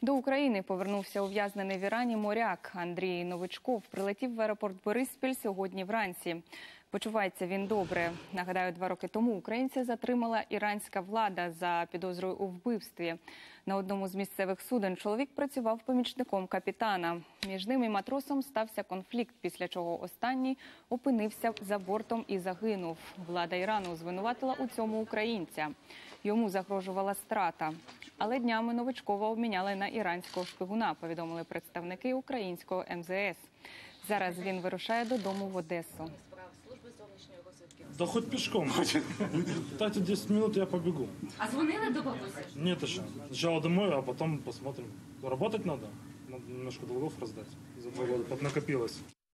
До України повернувся ув'язнений в Ірані моряк Андрій Новичков. Прилетів в аеропорт Бориспіль сьогодні вранці. Почувається він добре. Нагадаю, 2 роки тому українця затримала іранська влада за підозрою у вбивстві. На одному з місцевих суден чоловік працював помічником капітана. Між ним і матросом стався конфлікт, після чого останній опинився за бортом і загинув. Влада Ірану звинуватила у цьому українця. Йому загрожувала страта. Але днями Новичкова обміняли на іранського шпигуна, повідомили представники українського МЗС. Зараз він вирушає додому в Одесу. Да хоть пешком. Дайте 10 минут, я побегу. А дзвонили до бабусі? Нет еще. Сначала домой, а потом посмотрим. Работать надо. Надо немножко долгов раздать. За 2 года поднакопилось.